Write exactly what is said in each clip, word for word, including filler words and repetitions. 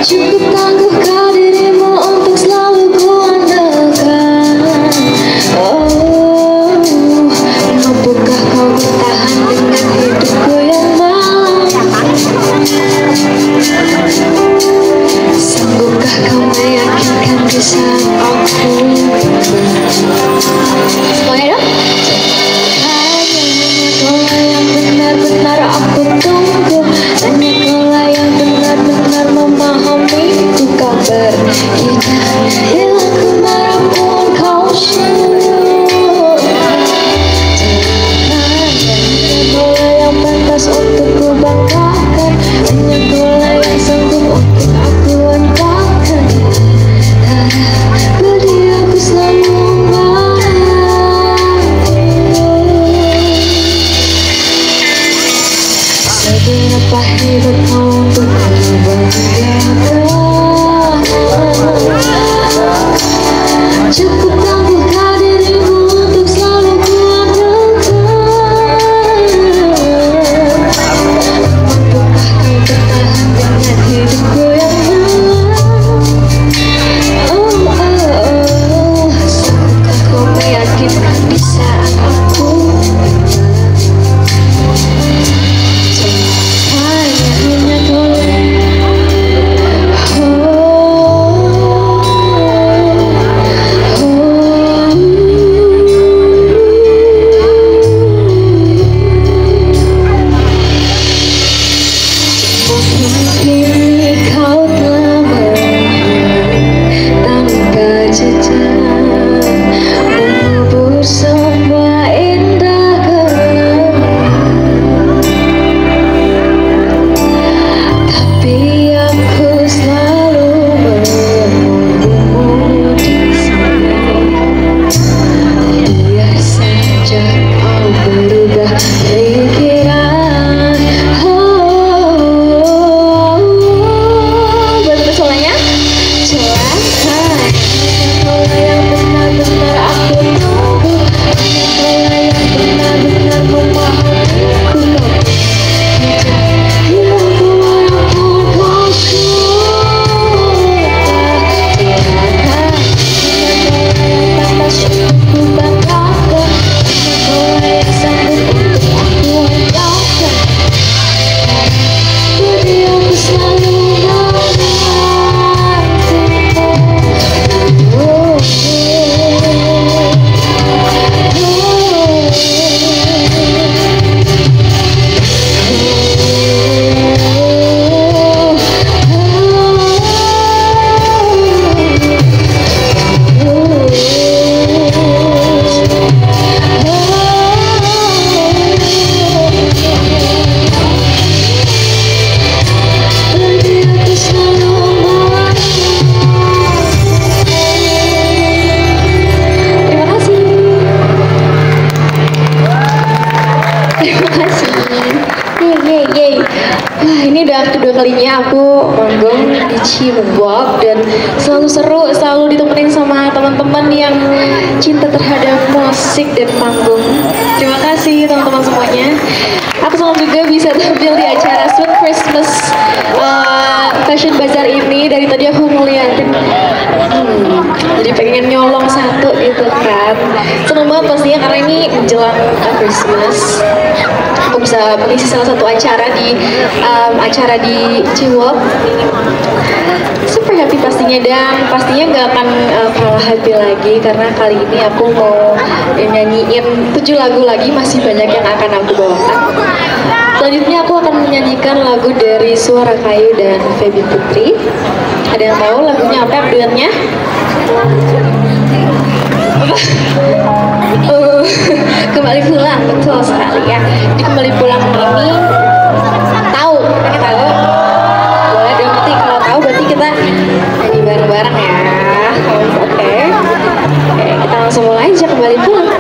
Cukup tangguhkah dirimu untuk selalu kuandalkan? Oh, mampukah kau bertahan dengan hidupku yang malam? Sanggupkah kau meyakinkan di saat aku? Boleh dong? Hanya kaulah yang benar-benar aku tunggu. Hanya kaulah yang benar-benar memahamiku. Kau berhina bila ku marah pun kau syukur. Hanya kaulah yang pantas untuk ku banggakan. Hanya kaulah yang sanggup untuk aku ungkapkan. Beri aku selalu seberapa hebat kau untuk ku banggakan. Cukup tangguhkah dirimu untuk selalu ku andalkan? Mampukah kau bertahan dengan hidupku yang malam? Oh, oh, oh, sanggupkah kau meyakinkan di saat aku? Kau telah tanpa jejak mengubur semua indah kenangan, tapi aku selalu menunggumu di sini. Biar saja kau berubah pikiran. Wah, ini udah kedua kalinya aku manggung di Cibubur dan selalu seru, selalu ditemenin sama teman-teman yang cinta terhadap musik dan panggung. Terima kasih teman-teman semuanya. Aku senang juga bisa tampil di acara Sweet Christmas uh, Fashion Bazaar ini. Dari tadi aku ngeliatin, hmm, jadi pengen nyolong satu gitu kan. Seneng banget pastinya karena ini menjelang uh, Christmas. Aku bisa mengisi salah satu acara di um, acara di Ciwok. Super happy pastinya, dan pastinya nggak akan uh, kalah happy lagi karena kali ini aku mau nyanyiin tujuh lagu lagi, masih banyak yang akan aku bawakan. Selanjutnya aku akan menyanyikan lagu dari Suara Kayu dan Feby Putri. Ada yang tahu lagunya apa duetnya? Uh, kembali pulang, betul sekali ya. Di kembali pulang ini tahu, kita tahu. Boleh dong, nanti kalau tahu berarti kita nyanyi bareng-bareng ya. Oke, okay. Oke, kita langsung mulai aja kembali pulang.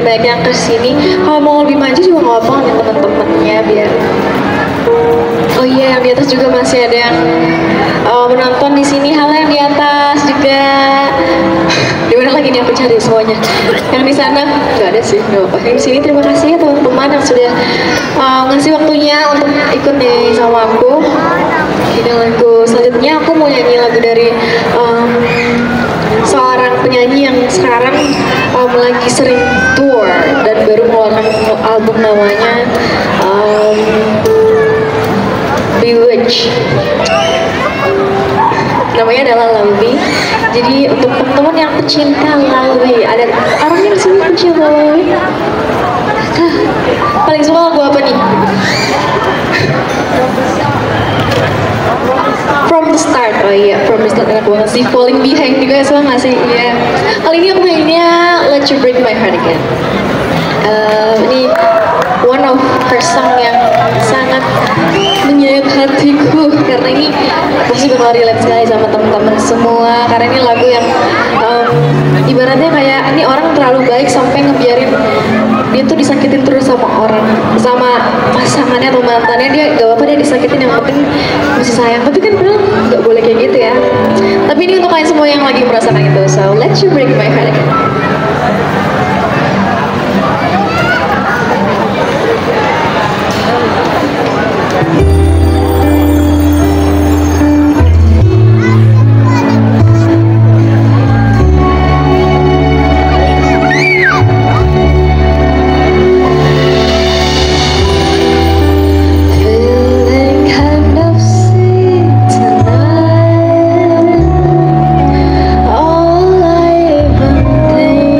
banyak yang kesini. Kalau mau lebih maju juga nggak apa nih teman-temannya biar. Oh iya, yang di atas juga masih ada yang uh, menonton di sini. Halo yang di atas juga. Di mana lagi nih aku cari semuanya. Yang di sana nggak ada sih, nggak apa. Yang di sini terima kasih ya teman-teman yang sudah uh, ngasih waktunya untuk ikut nih sama aku. Ini lagu selanjutnya aku mau nyanyi lagu dari um, seorang penyanyi yang sekarang um, lagi sering tour dan baru mengeluarkan album namanya um, Bewitch. Namanya adalah Lawi. Jadi untuk teman-teman yang pecinta Lawi, ada orangnya di sini pecinta Lawi. Hah, paling suka lagu apa nih? From the Start. Oh iya, From the Start enak banget sih. Falling Behind juga suka nggak sih? Iya. Kali ini aku mainnya Let You Break My Heart Again. Uh, ini one of her song yang sangat menyayat hatiku karena ini pasti bakal relate sekali sama teman-teman semua karena ini lagu yang um, ibaratnya kayak ini orang terlalu baik sampai ngebiarin dia tuh disakitin terus sama orang, sama pasangannya atau mantannya. Dia gak apa-apa dia disakitin, yang penting masih sayang, tapi kan padahal gak boleh kayak gitu ya. Tapi ini untuk kalian semua yang lagi merasakan itu. So let you break my heart again. All I've been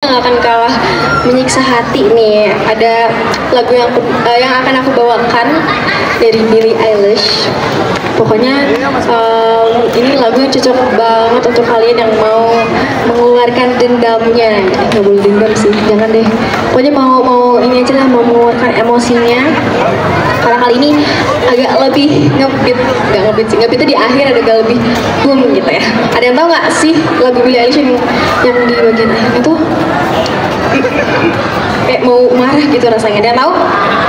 nggak akan kalah menyiksa hati nih. Ada lagu yang aku, uh, yang akan aku bawakan dari Billie Eilish. Pokoknya um, ini lagu yang cocok banget untuk kalian yang mau mengeluarkan dendamnya. Eh, nggak boleh dendam sih, jangan deh. Pokoknya mau mau ini aja lah, mau mengeluarkan emosinya. Karena kali ini agak lebih ngebeat, nggak ngebeat sih, ngebeat itu di akhir agak lebih boom gitu ya. Ada yang tahu nggak sih lagu Billie Eilish yang, yang di bagian akhir itu kayak mau marah gitu rasanya? Ada yang tahu?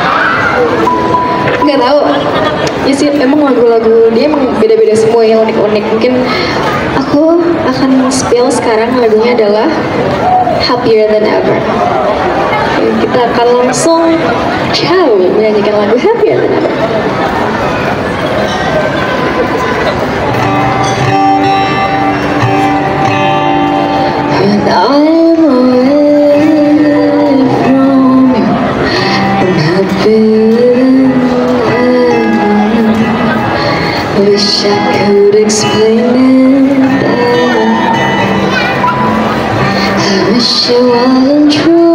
Nggak tahu? Ya sih, emang lagu-lagu dia emang beda-beda semua yang unik-unik. Mungkin aku akan spill sekarang, lagunya adalah Happier Than Ever. Kita akan langsung ciao menyanyikan lagu Happier Than Ever. When I'm away from you, I'm happier than ever. Wish I could explain it better. I wish it wasn't true.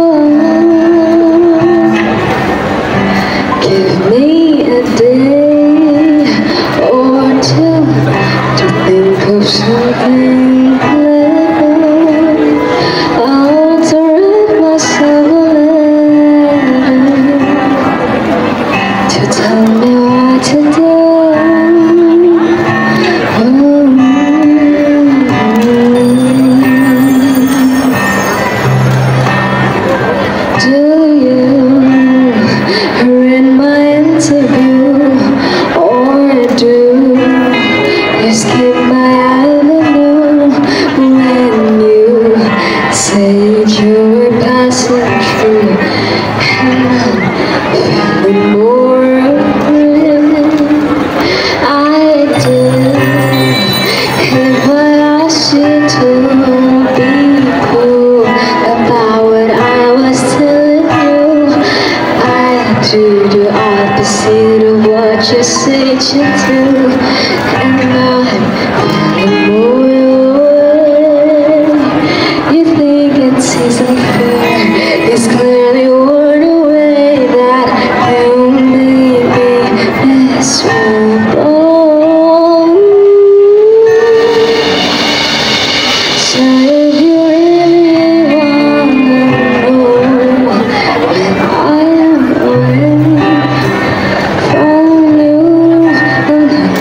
Give me a day or two to think of something clever. I want to write myself a letter to tell me what to do. Do you read my interview, or do you skip my avenue when you said you were passing through? And I'm feeling more afraid. I did if I asked you to be cool about what I was telling you. I do the opposite of what you say to do, and I'm feeling more away. You think it's unfair, it's clearly worn away that you made me miserable. So if you really wanna know when I am away from you, I'm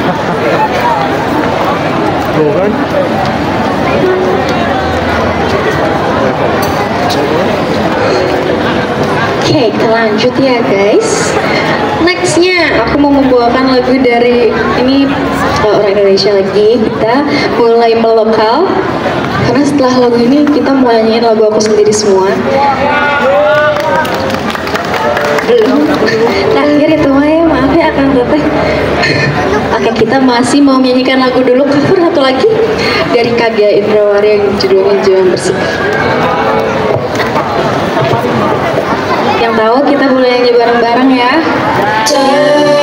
Tuh kan? Oke, kita lanjut ya guys. Nextnya aku mau membawakan lagu dari ini uh, orang Indonesia lagi. Kita mulai melokal karena setelah lagu ini kita mau nyanyiin lagu aku sendiri semua. Belum. Terakhir itu Maya, maaf ya akan teteh. Oke, kita masih mau menyanyikan lagu dulu, cover satu lagi dari Kagya Indrawari yang judulnya Juang Bersih. Yang tahu kita boleh nyanyi bareng-bareng ya.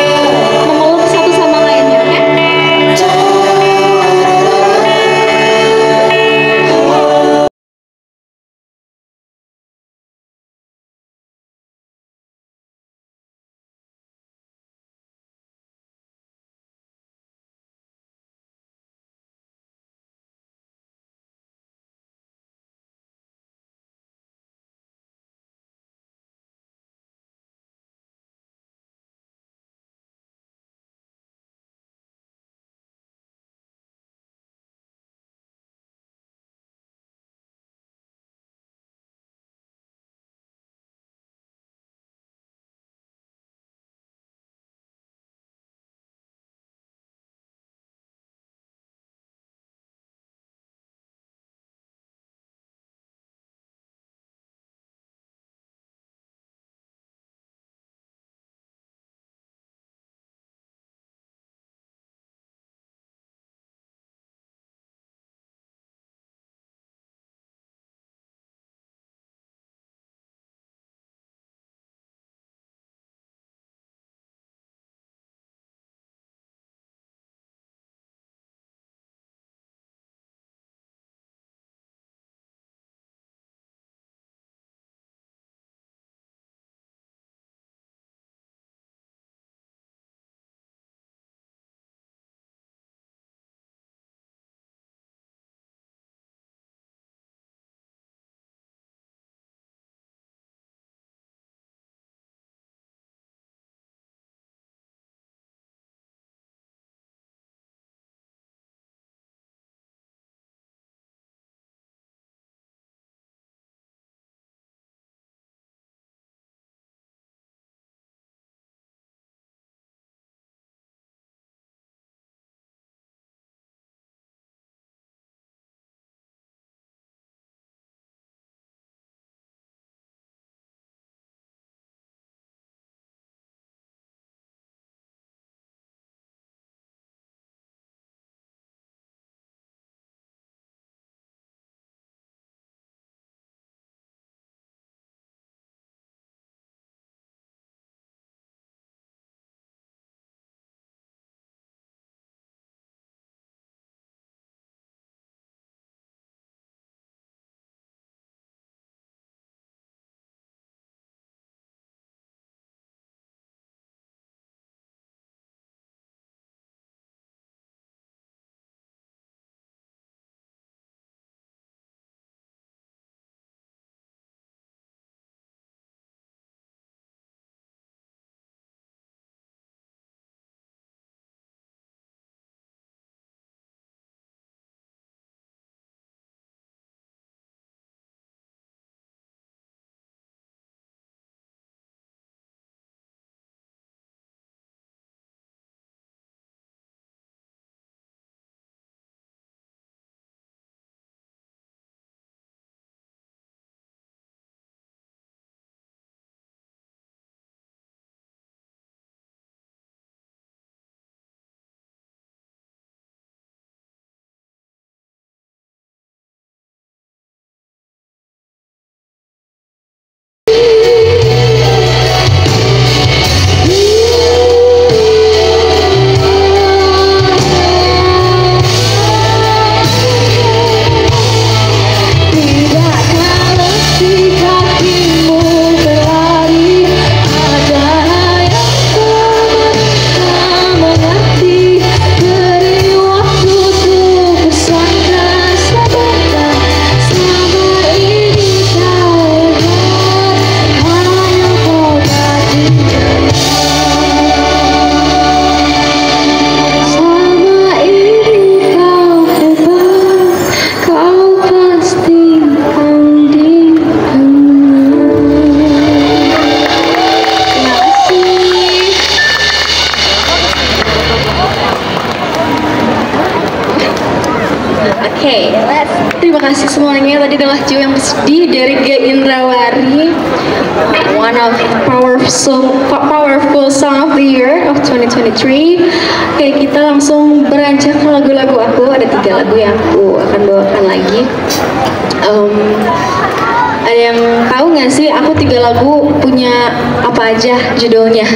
Oke, terima kasih semuanya. Tadi adalah Jiwa yang Sedih dari G Indrawari, one of powerful powerful song of the year of twenty twenty-three. Oke, kita langsung beranjak ke lagu-lagu aku. Ada tiga lagu yang aku akan bawakan lagi. Um, ada yang tahu nggak sih aku tiga lagu punya apa aja judulnya?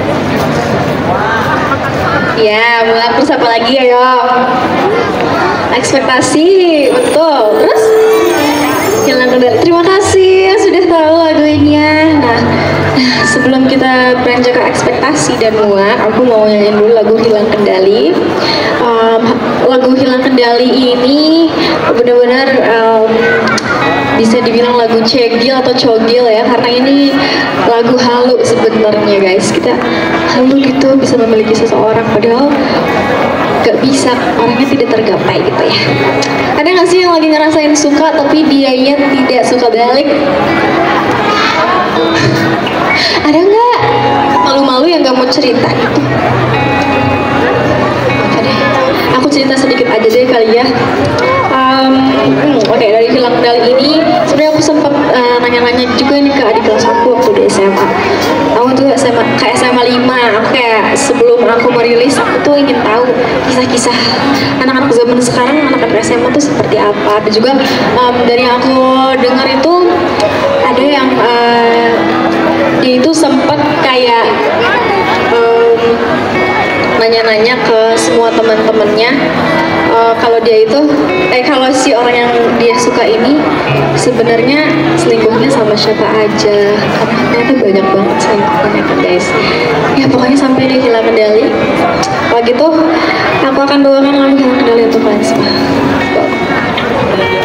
Ya, mulai terus apa lagi ayo? Ekspektasi, betul. Terus Hilang Kendali. Terima kasih sudah tahu lagunya. Nah, sebelum kita beranjak ke ekspektasi dan muak, aku mau nyanyiin dulu lagu Hilang Kendali. Um, lagu Hilang Kendali ini benar-benar um, bisa dibilang lagu cegil atau cogil ya, karena ini lagu halu sebenarnya guys. Kita halu gitu bisa memiliki seseorang padahal gak bisa, orangnya tidak tergapai gitu ya. Ada gak sih yang lagi ngerasain suka tapi dianya tidak suka balik? Ada nggak? Malu-malu yang gak mau cerita gitu? Oke deh, aku cerita sedikit aja deh kali ya. Um, hmm, Oke, okay, dari Hilang Kendali ini sebenarnya aku sempat uh, nanya-nanya juga nih ke adik kelas aku waktu di S M A. Aku tuh S M A, kayak S M A lima, aku kayak sebelum aku merilis aku tuh ingin tahu kisah-kisah anak-anak zaman sekarang, anak-anak S M A tuh seperti apa. Dan juga um, dari yang aku dengar itu ada yang uh, dia itu sempat kayak um, nanya-nanya ke semua teman-temannya uh, kalau dia itu eh kalau si orang yang dia suka ini sebenarnya selingkuhnya sama siapa aja, karena ternyata banyak banget selingkuhnya kan guys. Ya pokoknya sampai dia hilang kendali. Kalau gitu aku akan bawakan lagu Hilang Kendali untuk kalian semua.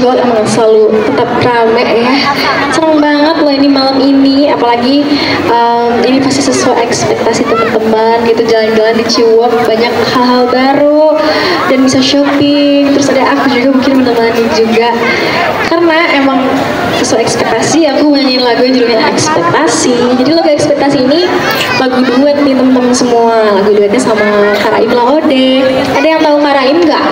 Ciwok emang selalu tetap rame ya. Seneng banget loh ini malam ini, apalagi um, ini pasti sesuai ekspektasi teman-teman gitu, jalan-jalan di Ciwok banyak hal-hal baru dan bisa shopping. Terus ada aku juga mungkin menemani juga, karena emang sesuai ekspektasi aku nyanyiin lagu yang judulnya Ekspektasi. Jadi lagu Ekspektasi ini lagu duet nih teman-teman semua, lagu duetnya sama Karaim Laode. Ada yang tahu Karaim nggak?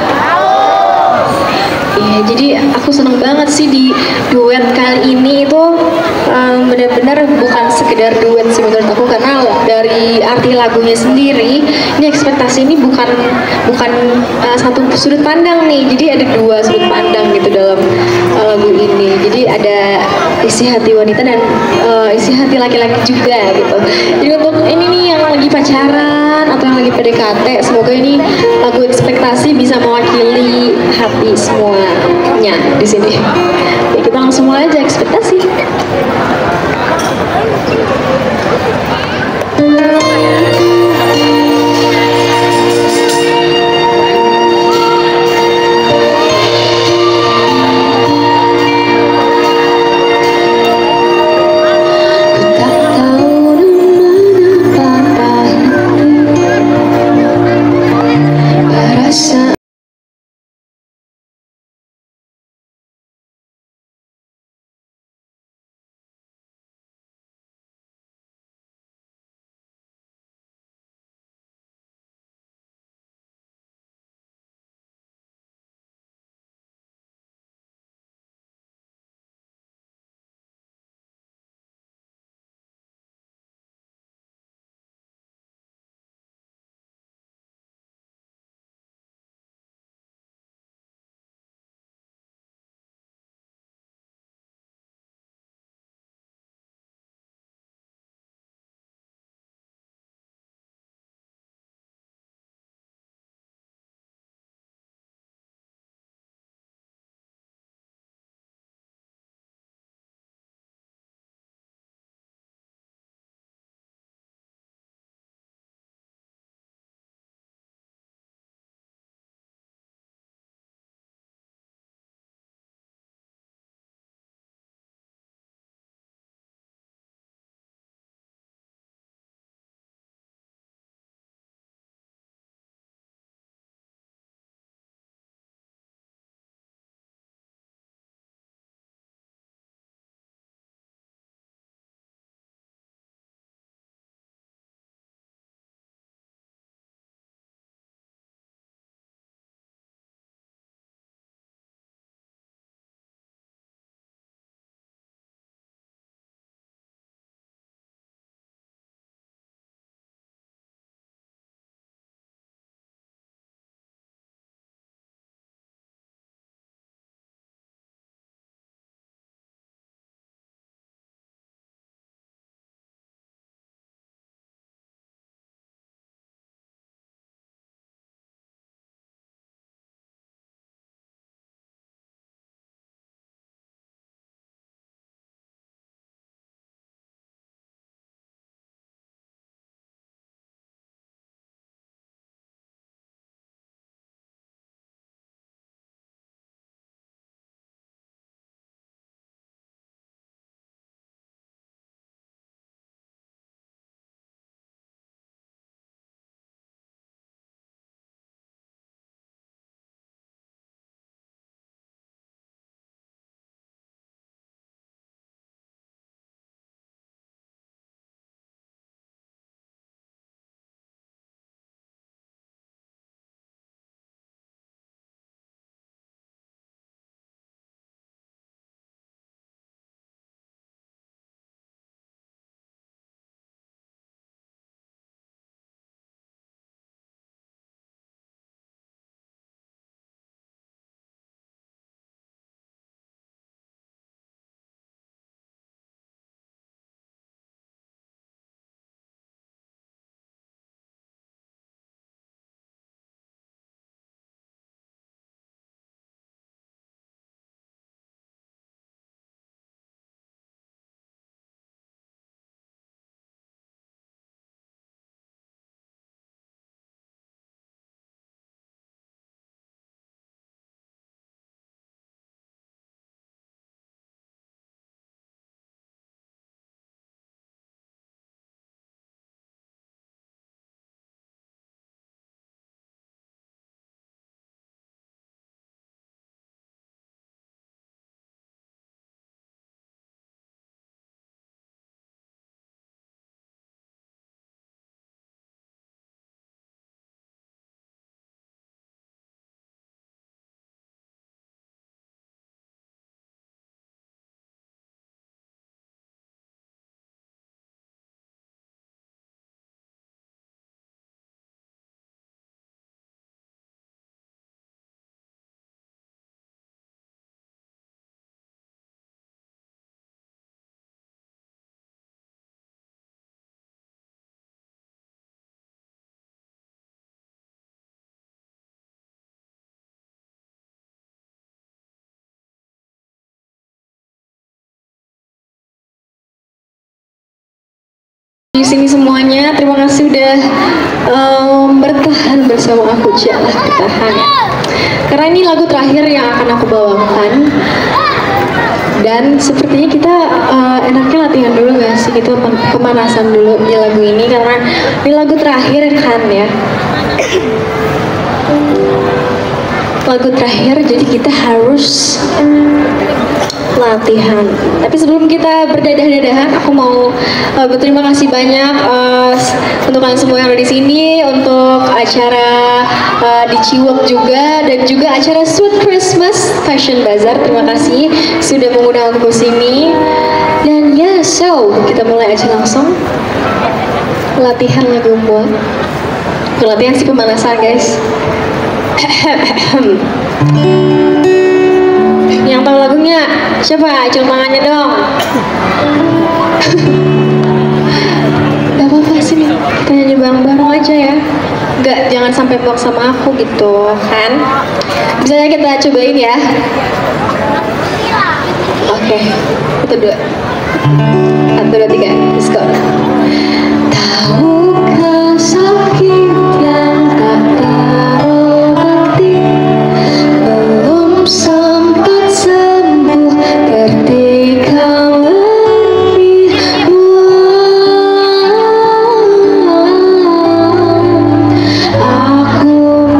Iya, jadi aku seneng banget sih di duet kali ini itu um, benar-benar bukan sekedar duet sih menurut aku, karena dari arti lagunya sendiri ini Ekspektasi ini bukan bukan uh, satu sudut pandang nih, jadi ada dua sudut pandang gitu dalam uh, lagu ini. Jadi ada isi hati wanita dan uh, isi hati laki-laki juga gitu. Jadi untuk ini nih yang lagi pacaran atau yang lagi P D K T, semoga ini lagu Ekspektasi bisa mewakili hati semuanya di sini. Ya, kita langsung mulai aja Ekspektasi. bertahan bersama aku, janganlah bertahan. Karena ini lagu terakhir yang akan aku bawakan. Dan sepertinya kita uh, enaknya latihan dulu gak sih, gitu pemanasan dulu di lagu ini karena ini lagu terakhir kan ya. Lagu terakhir, jadi kita harus latihan. Tapi sebelum kita berdadah-dadahan, aku mau uh, berterima kasih banyak uh, untuk kalian semua yang ada di sini, untuk acara uh, di Ciwok juga, dan juga acara Sweet Christmas Fashion Bazaar. Terima kasih sudah mengundang aku ke sini. Dan ya, yeah, so kita mulai aja langsung latihan lagu buat. Latihan sih pemanasan guys. Yang tahu lagunya siapa? Acung tangannya dong. Gak apa-apa sih, kita nyanyi bareng-bareng aja ya. Gak, jangan sampai blok sama aku gitu kan. Bisa kita cobain ya. Oke, okay. Satu dua, satu dua tiga, let's go. Tahukah sakit yang tak terobati belum sempat sembuh ketika lebih aku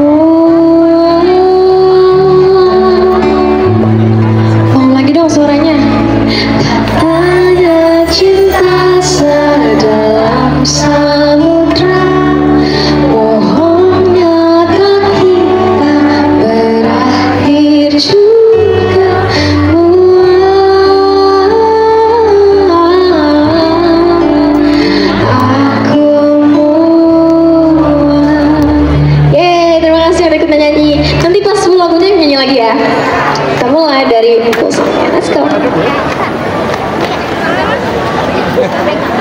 mau lagi dong suaranya. Katanya cinta sedalam samudra, bohongnya kita berakhir juga. Aku muak. Yeay, terima kasih udah ikut nyanyi. Nanti pas full lagunya nyanyi lagi ya. Kita mulai dari impulsnya. Let's go.